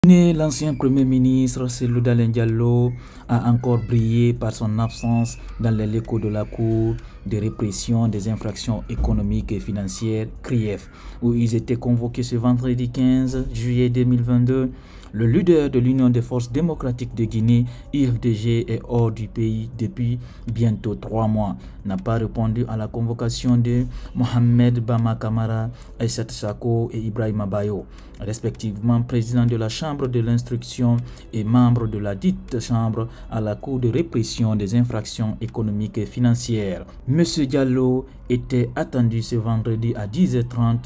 L'ancien Premier ministre Cellou Dalein Diallo a encore brillé par son absence dans les locaux de la Cour de répression des infractions économiques et financières (CRIEF), où ils étaient convoqués ce vendredi 15 juillet 2022. Le leader de l'Union des forces démocratiques de Guinée, UFDG, est hors du pays depuis bientôt 3 mois. N'a pas répondu à la convocation de Mohamed Bama Kamara, Aïssata Sako et Ibrahima Bayo, respectivement président de la Chambre de l'instruction et membre de la dite Chambre à la Cour de répression des infractions économiques et financières. Monsieur Diallo était attendu ce vendredi à 10h30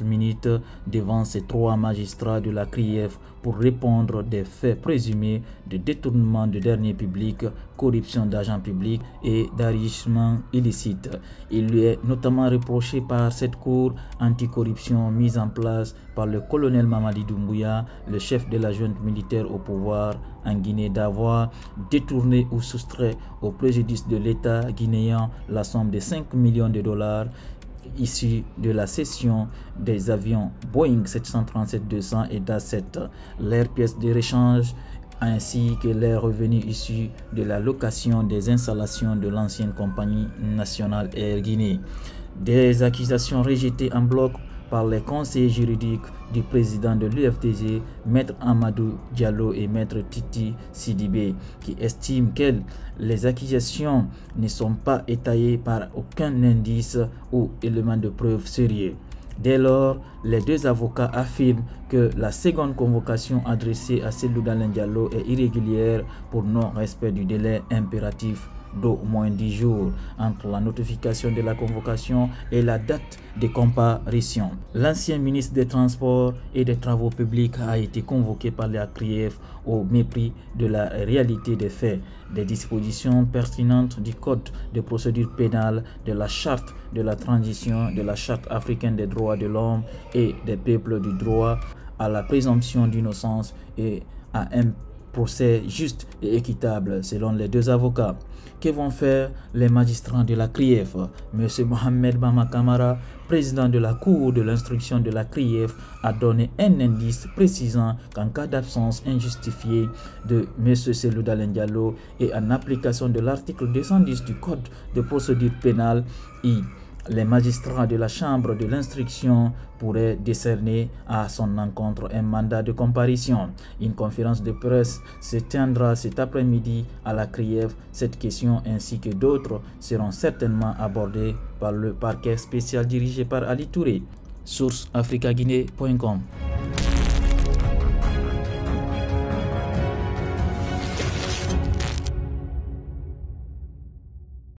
devant ces 3 magistrats de la CRIEF pour répondre des faits présumés de détournement de deniers publics, corruption d'argent public et d'enrichissement illicite. Il lui est notamment reproché par cette cour anticorruption mise en place par le colonel Mamadi Doumbouya, le chef de la junte militaire au pouvoir en Guinée, d'avoir détourné ou soustrait au préjudice de l'État guinéen la somme de 5 millions de dollars issus de la cession des avions Boeing 737-200 et DA-7, leurs pièces de rechange ainsi que les revenus issus de la location des installations de l'ancienne compagnie nationale Air Guinée. Des accusations rejetées en bloc par les conseillers juridiques du président de l'UFDG, Maître Amadou Diallo et Maître Titi Sidibé, qui estiment que les accusations ne sont pas étayées par aucun indice ou élément de preuve sérieux. Dès lors, les deux avocats affirment que la seconde convocation adressée à Cellou Dalein Diallo est irrégulière pour non-respect du délai impératif d'au moins 10 jours entre la notification de la convocation et la date de comparution. L'ancien ministre des Transports et des Travaux publics a été convoqué par la CRIEF au mépris de la réalité des faits, des dispositions pertinentes du Code de procédure pénale, de la Charte de la transition, de la Charte africaine des droits de l'homme et des peuples, du droit à la présomption d'innocence et à un procès juste et équitable selon les deux avocats. Que vont faire les magistrats de la CRIEF? Monsieur Mohamed Bama Kamara, président de la Cour de l'instruction de la CRIEF, a donné un indice précisant qu'en cas d'absence injustifiée de Monsieur Cellou Dalein Diallo et en application de l'article 210 du Code de procédure pénale, les magistrats de la Chambre de l'instruction pourraient décerner à son encontre un mandat de comparution. Une conférence de presse se tiendra cet après-midi à la CRIEF. Cette question ainsi que d'autres seront certainement abordées par le parquet spécial dirigé par Ali Touré. Source africaguinée.com.